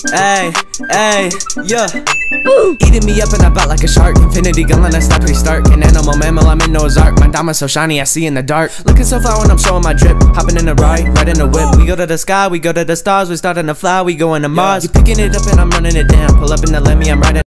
Ay, ay, yeah. Eating me up in that butt like a shark. Infinity gun and I stop restart. An animal mammal, I'm in Noah's Ark. My diamond so shiny, I see in the dark. Looking so fly when I'm showing my drip. Hopping in a ride, right in the whip. We go to the sky, we go to the stars. We starting to fly, we going to Mars. You picking it up and I'm running it down. Pull up in the Lemmy, I'm riding.